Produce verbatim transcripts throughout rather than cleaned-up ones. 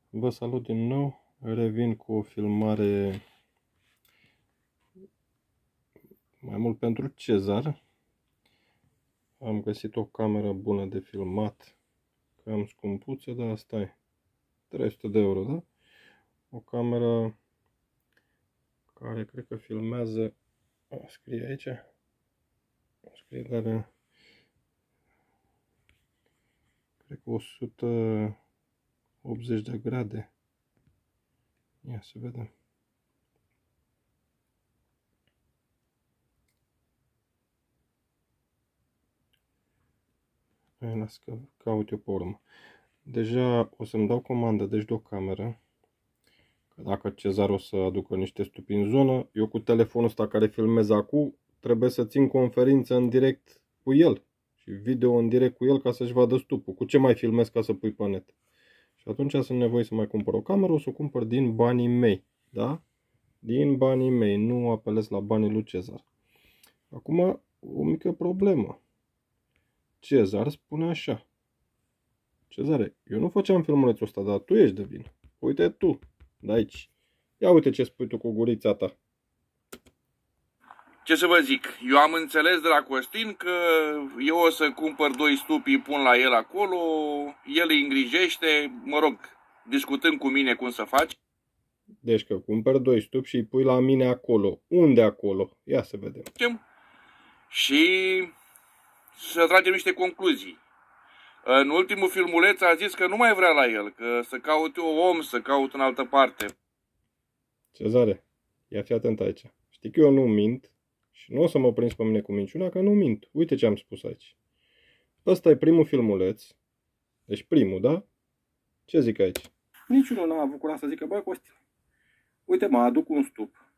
Vă salut din nou, revin cu o filmare mai mult pentru Cezar. Am găsit o cameră bună de filmat, cam scumpuță, dar asta e, trei sute de euro, da? O cameră care cred că filmează, a, scrie aici, scrie, dar cred că o sută optzeci de grade. Ia să vedem. Las că caut eu pe urmă. Deja o să-mi dau comandă deci de o cameră. Că dacă Cezar o să aducă niște stupi în zonă, eu cu telefonul ăsta care filmez acum trebuie să țin conferință în direct cu el și video în direct cu el ca să-și vadă stupul. Cu ce mai filmez ca să pui pe net? Și atunci sunt nevoie să mai cumpăr o cameră, o să o cumpăr din banii mei, da? Din banii mei, nu apelez la banii lui Cezar. Acum o mică problemă. Cezar spune așa: Cezare, eu nu făceam filmulețul ăsta, dar tu ești de vină. Uite tu, de aici. Ia uite ce spui tu cu gurița ta. Ce să vă zic, eu am înțeles de la Costin că eu o să cumpăr doi stupi, îi pun la el acolo, el îi îngrijește, mă rog, discutând cu mine cum să faci. Deci că cumpăr doi stupi și îi pui la mine acolo. Unde acolo? Ia să vedem. Și să tragem niște concluzii. În ultimul filmuleț a zis că nu mai vrea la el, că să caut eu om, să caut în altă parte. Cezare, ia fi atent aici. Știi că eu nu mint și nu o să mă prins pe mine cu minciuna, că nu mint. Uite ce am spus aici. Ăsta e primul filmuleț. Deci primul, da? Ce zic aici? Niciunul n-a avut curaj să zică: băi, Costin, uite, mă aduc un stup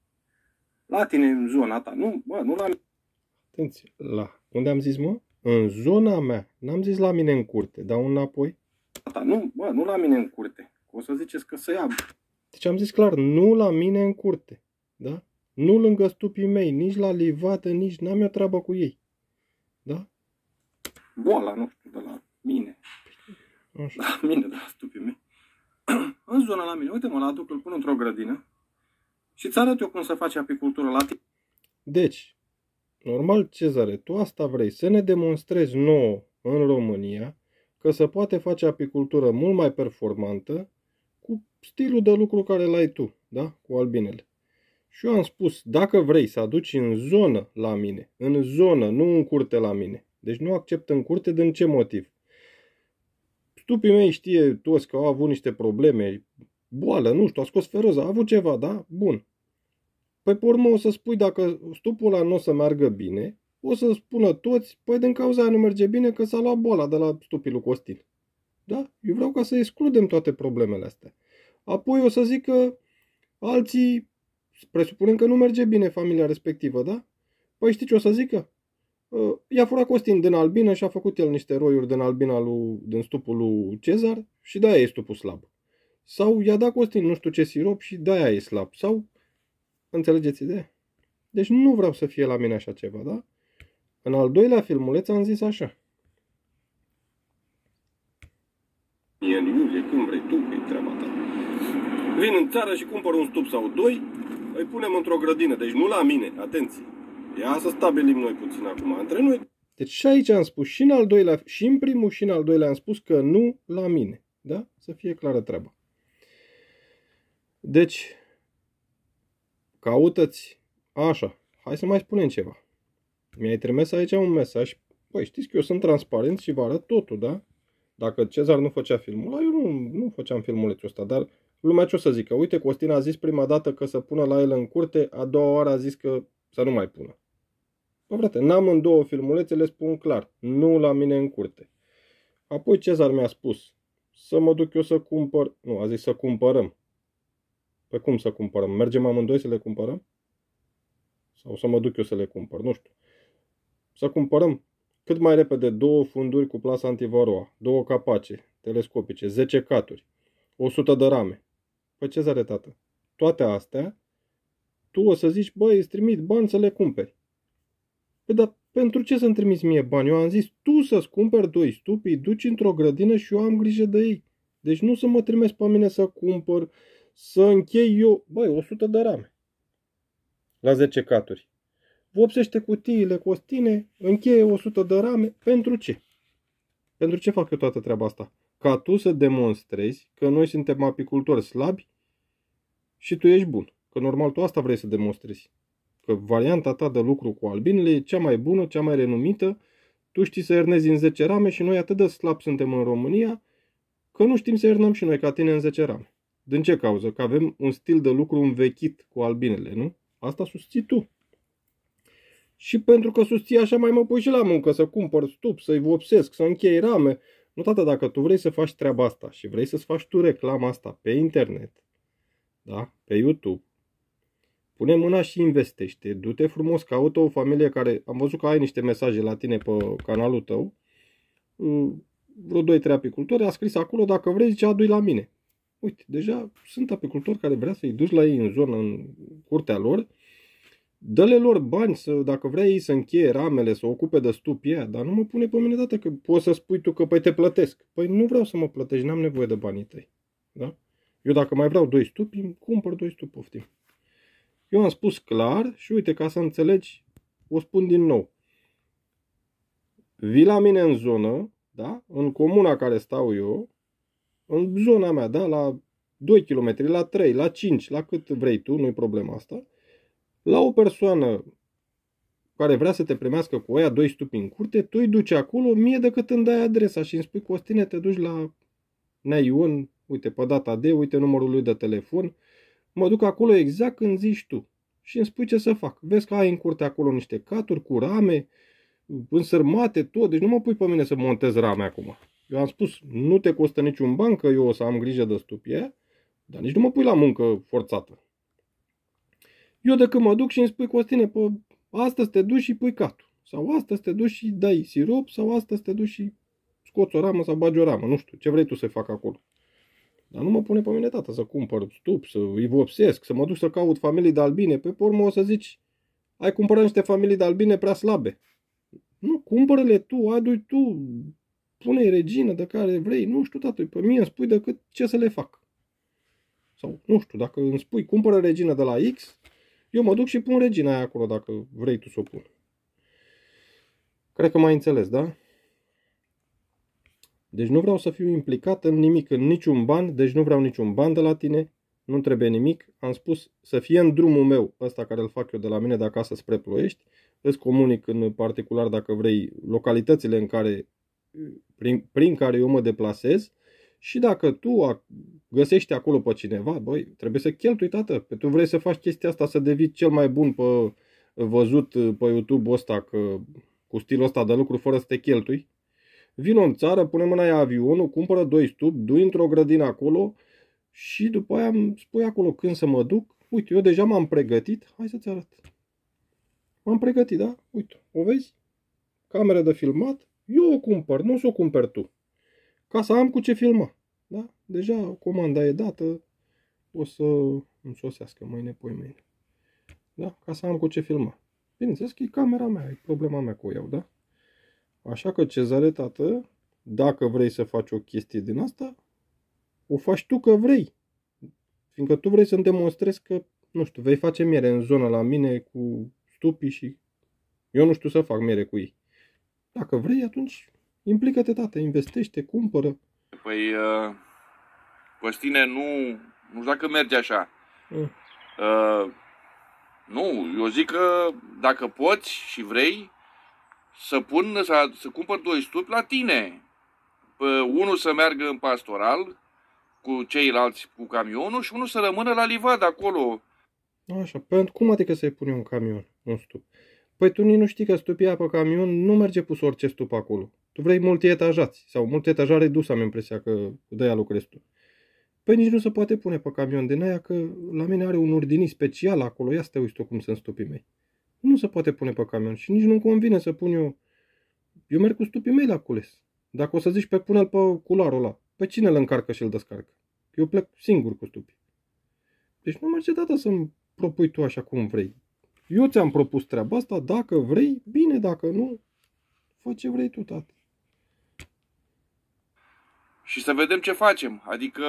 la tine în zona ta. Nu, bă, nu la... Atenție, la. Unde am zis, mă? În zona mea. N-am zis la mine în curte, dar înapoi. Nu, bă, nu la mine în curte. O să ziceți că să ia. Deci am zis clar, nu la mine în curte. Da? Nu lângă stupii mei, nici la livadă, nici n-am eu treabă cu ei. Da? Boala, nu știu, de la mine. Așa. La mine, de la stupii mei. În zona la mine. Uite, mă, la aduc, îl pun într-o grădină și îți arăt eu cum să faci apicultură la tine. Deci, normal, Cezare, tu asta vrei, să ne demonstrezi nouă în România că se poate face apicultură mult mai performantă cu stilul de lucru care l-ai tu, da? Cu albinele. Și eu am spus, dacă vrei să aduci în zonă la mine, în zonă, nu în curte la mine. Deci nu accept în curte, din ce motiv? Stupii mei știe toți că au avut niște probleme, boală, nu știu, a scos feroză, a avut ceva, da? Bun. Păi pe urmă o să spui, dacă stupul ăla nu o să meargă bine, o să spună toți, păi din cauza aia nu merge bine că s-a luat boala de la stupii lui Costin. Da? Eu vreau ca să excludem toate problemele astea. Apoi o să zic că alții, presupunem că nu merge bine familia respectivă, da? Păi știi ce o să zică? I-a furat Costin din albină și a făcut el niște roiuri din albina lui, din stupul lui Cezar și de-aia e stupul slab. Sau i-a dat Costin nu știu ce sirop și de-aia e slab. Sau, înțelegeți ideea? Deci nu vreau să fie la mine așa ceva, da? În al doilea filmuleț am zis așa. E în iulie, când vrei tu, e treaba ta. Vin în țară și cumpăr un stup sau doi, îi punem într-o grădină, deci nu la mine, atenție. Ia să stabilim noi puțin acum între noi. Deci și aici am spus, și în al doilea, și în primul și în al doilea am spus că nu la mine, da? Să fie clară treaba. Deci, caută-ți, așa, hai să mai spunem ceva. Mi-ai trimis aici un mesaj. Păi știți că eu sunt transparent și vă arăt totul, da? Dacă Cezar nu făcea filmul, eu nu, nu făceam filmulețul ăsta, dar lumea ce o să zică? Uite, Costin a zis prima dată că să pună la el în curte, a doua oară a zis că să nu mai pună. Bă, frate, n-am în două filmulețe, le spun clar, nu la mine în curte. Apoi Cezar mi-a spus să mă duc eu să cumpăr, nu, a zis să cumpărăm. Păi cum să cumpărăm? Mergem amândoi să le cumpărăm? Sau să mă duc eu să le cumpăr, nu știu. Să cumpărăm cât mai repede două funduri cu plasă antivaroa, două capace telescopice, zece caturi, o sută de rame. Păi Cezare, tată, toate astea, tu o să zici, băi, îți trimit bani să le cumperi. Păi dar pentru ce să-mi trimiți mie bani? Eu am zis tu să-ți cumperi doi stupi, îi duci într-o grădină și eu am grijă de ei. Deci nu să mă trimeți pe mine să cumpăr, să închei eu, băi, o sută de rame la zece caturi. Vopsește cutiile costine, încheie o sută de rame, pentru ce? Pentru ce fac eu toată treaba asta? Ca tu să demonstrezi că noi suntem apicultori slabi și tu ești bun. Că normal tu asta vrei să demonstrezi. Că varianta ta de lucru cu albinele e cea mai bună, cea mai renumită. Tu știi să ernezi în zece rame și noi atât de slabi suntem în România că nu știm să ernăm și noi ca tine în zece rame. Din ce cauză? Că avem un stil de lucru învechit cu albinele, nu? Asta susții tu. Și pentru că susții așa, mai mă pui și la muncă să cumpăr stup, să-i vopsesc, să închei rame. Nu, tata, dacă tu vrei să faci treaba asta și vrei să-ți faci tu reclama asta pe internet, da? Pe YouTube, pune mâna și investește. Du-te frumos, caută o familie care... Am văzut că ai niște mesaje la tine pe canalul tău. Vreo doi trei apicultori. A scris acolo, dacă vrei, zice, adu-i la mine. Uite, deja sunt apicultori care vrea să-i duci la ei în zonă, în curtea lor. Dă-le lor bani, să, dacă vrea ei să încheie ramele, să ocupe de stupii aia. Dar nu mă pune pe mine dată că poți să spui tu că păi te plătesc. Păi nu vreau să mă plătești, n-am nevoie de banii tăi. Da? Eu dacă mai vreau doi stupi, îmi cumpăr doi stupi, poftim. Eu am spus clar și uite, ca să înțelegi, o spun din nou. Vii la mine în zonă, da? În comuna care stau eu, în zona mea, da? La doi kilometri, la trei, la cinci, la cât vrei tu, nu-i problema asta. La o persoană care vrea să te primească cu aia doi stupi în curte, tu îi duci acolo, mie decât îmi dai adresa și îmi spui, Costine, te duci la Nea Ion, uite, pe data de, uite numărul lui de telefon, mă duc acolo exact când zici tu și îmi spui ce să fac. Vezi că ai în curte acolo niște caturi cu rame, însărmate, tot, deci nu mă pui pe mine să montez rame acum. Eu am spus, nu te costă niciun ban, că eu o să am grijă de stupii aia, dar nici nu mă pui la muncă forțată. Eu decât mă duc și îmi spui, Costine, pe astăzi te duci și pui catul. Sau astăzi te duci și dai sirop, sau astăzi te duci și scoți o ramă sau bagi o ramă. Nu știu, ce vrei tu să fac acolo. Dar nu mă pune pe mine, tata, să cumpăr stup, să îi vopsesc, să mă duc să caut familii de albine. Pe urmă o să zici, ai cumpărat niște familii de albine prea slabe. Nu, cumpără-le tu, adu-i tu, pune-i regină de care vrei. Nu știu, tată, pe mine îmi spui decât ce să le fac. Sau, nu știu, dacă îmi spui, cumpără regină de la X, eu mă duc și pun regina aia acolo, dacă vrei tu să o pun. Cred că m-ai înțeles, da? Deci nu vreau să fiu implicat în nimic, în niciun ban, deci nu vreau niciun ban de la tine, nu trebuie nimic. Am spus să fie în drumul meu, ăsta care îl fac eu de la mine de acasă spre Ploiești. Îți comunic în particular, dacă vrei, localitățile în care, prin, prin care eu mă deplasez. Și dacă tu găsești acolo pe cineva, băi, trebuie să cheltui, tată. Că tu vrei să faci chestia asta, să devii cel mai bun pe văzut pe YouTube ăsta, că, cu stilul ăsta de lucru, fără să te cheltui. Vino în țară, pune mâna aia avionul, cumpără doi stupi, du-i într-o grădină acolo și după aia îmi spui acolo când să mă duc. Uite, eu deja m-am pregătit. Hai să-ți arăt. M-am pregătit, da? Uite, o vezi? Cameră de filmat. Eu o cumpăr, nu o să o cumperi tu. Ca să am cu ce filma. Da? Deja comanda e dată. O să îmi sosească mâine, poi mâine. Da? Ca să am cu ce filma. Bineînțeles că e camera mea, e problema mea cu eu, da? Așa că, Cezare, tată, dacă vrei să faci o chestie din asta, o faci tu că vrei. Fiindcă tu vrei să-mi demonstrezi că, nu știu, vei face miere în zonă la mine cu stupii și eu nu știu să fac miere cu ei. Dacă vrei, atunci implică-te, tată, investește, cumpără. Păi, uh, Costine, nu, nu știu dacă merge așa. Mm. Uh, nu, eu zic că dacă poți și vrei, să pun, să, să cumpăr doi stupi la tine. Unul să meargă în pastoral cu ceilalți cu camionul și unul să rămână la livadă acolo. Așa, pentru cum adică să-i pune un camion, un stup? Păi tu nici nu știi că stupia pe camion nu merge pus orice stup acolo. Tu vrei multietajați sau multietajare redus, am impresia că de-aia lucrezi tu. Păi nici nu se poate pune pe camion din aia că la mine are un urdini special acolo. Ia să te uiți tu cum sunt stupii mei. Nu se poate pune pe camion și nici nu-mi convine să pun eu. Eu merg cu stupii mei la cules. Dacă o să zici pe pune-l pe cularul ăla, pe cine îl încarcă și îl descarcă? Eu plec singur cu stupii. Deci nu merge, tata, să-mi propui tu așa cum vrei. Eu ți-am propus treaba asta, dacă vrei, bine, dacă nu, fă ce vrei tu, tată. și să vedem ce facem. Adică,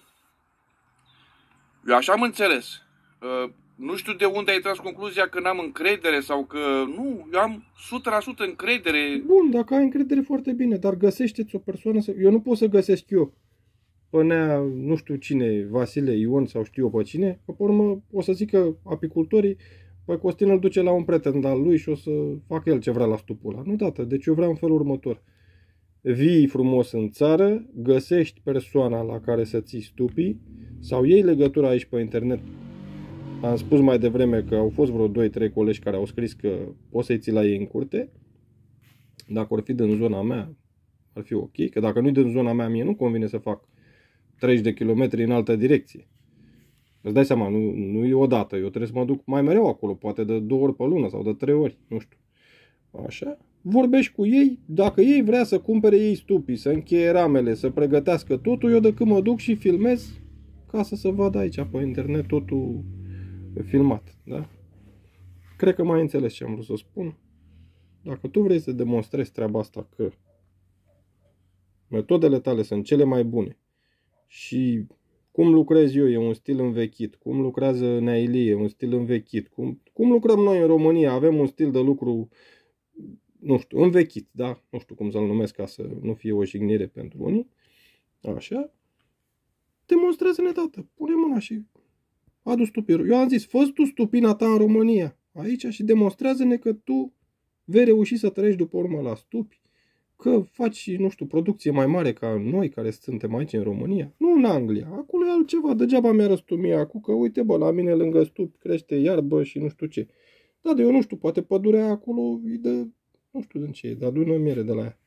eu așa am înțeles. Nu știu de unde ai tras concluzia că n-am încredere sau că... Nu, eu am o sută la sută încredere. Bun, dacă ai încredere, foarte bine, dar găsește-ți o persoană să... Eu nu pot să găsesc eu până nu știu cine, Vasile, Ion sau știu eu pe cine, că pe urmă o să zic că apicultorii, păi Costin îl duce la un prieten al lui și o să facă el ce vrea la stupul ăla. Nu, dată, deci eu vreau în felul următor. Vii frumos în țară, găsești persoana la care să ții stupii sau iei legătura aici pe internet. Am spus mai devreme că au fost vreo doi trei colegi care au scris că poți să-i ții la ei în curte. Dacă ar fi din zona mea, ar fi ok. Că dacă nu-i din zona mea, mie nu convine să fac treizeci de kilometri în altă direcție. Îți dai seama, nu, nu e odată. Eu trebuie să mă duc mai mereu acolo, poate de două ori pe lună sau de trei ori, nu știu. Așa. Vorbești cu ei, dacă ei vrea să cumpere ei stupii, să încheie ramele, să pregătească totul, eu decât mă duc și filmez ca să se vadă aici pe internet totul filmat, da? Cred că mai înțeles ce am vrut să spun. Dacă tu vrei să demonstrezi treaba asta că metodele tale sunt cele mai bune și cum lucrez eu e un stil învechit, cum lucrează Neailie e un stil învechit, cum, cum lucrăm noi în România, avem un stil de lucru, nu știu, învechit, da? Nu știu cum să-l numesc ca să nu fie o jignire pentru unii. Așa. Demonstrează-ne, tată. Pune mâna și adu stupii. Eu am zis, fă tu stupina ta în România, aici, și demonstrează-ne că tu vei reuși să treci după urmă la stupi, că faci, nu știu, producție mai mare ca noi care suntem aici în România. Nu în Anglia, acolo e altceva, degeaba mi-a răstul mie acum că uite bă, la mine lângă stupi crește iarbă și nu știu ce. Da, de eu nu știu, poate pădurea acolo e de, nu știu din ce e, dar adună miere de la ea.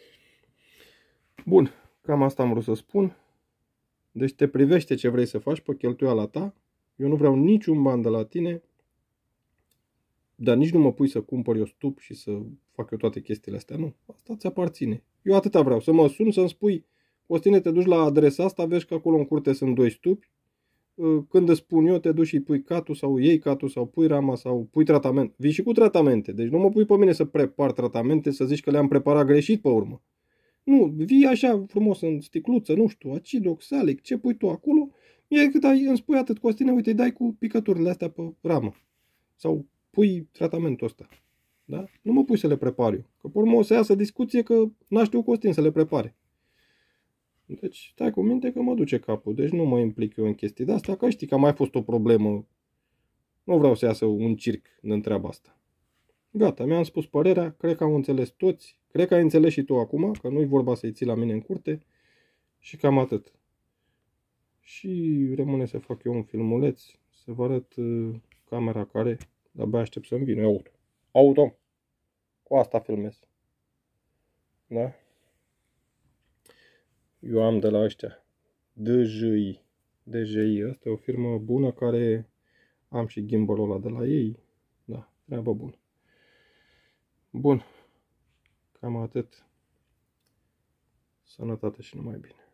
Bun, cam asta am vrut să spun. Deci te privește ce vrei să faci pe cheltuiala ta. Eu nu vreau niciun bani de la tine, dar nici nu mă pui să cumpăr eu stup și să fac eu toate chestiile astea. Nu, asta ți aparține. Eu atâta vreau, să mă sun, să-mi spui, Costine, te duci la adresa asta, vezi că acolo în curte sunt doi stupi. Când îți spun eu, te duci și pui catul sau iei catul sau pui rama sau pui tratament. Vii și cu tratamente. Deci nu mă pui pe mine să prepar tratamente, să zici că le-am preparat greșit pe urmă. Nu, vii așa frumos în sticluță, nu știu, acid oxalic, ce pui tu acolo, mie cât ai, îmi spui atât, Costine, uite, îi dai cu picăturile astea pe ramă. Sau pui tratamentul ăsta. Da? Nu mă pui să le prepar eu. Că pe urmă o să iasă discuție că n-a știut Costin să le prepare. Deci stai cu minte că mă duce capul. Deci nu mă implic eu în chestii de astea, că știi că a mai fost o problemă. Nu vreau să iasă un circ din treaba asta. Gata, mi-am spus părerea, cred că am înțeles toți. Cred că ai înțeles și tu acum, că nu-i vorba să-i ții la mine în curte. Și cam atât. Și rămâne să fac eu un filmuleț, să vă arăt uh, camera care de-abia aștept să-mi vină. Auto. Auto. Cu asta filmez. Da? Eu am de la ăștia D J I. D J I. Asta e o firmă bună care am și gimbalul ăla de la ei. Da, treabă bună. Bun. Cam atât. Sănătate și numai bine.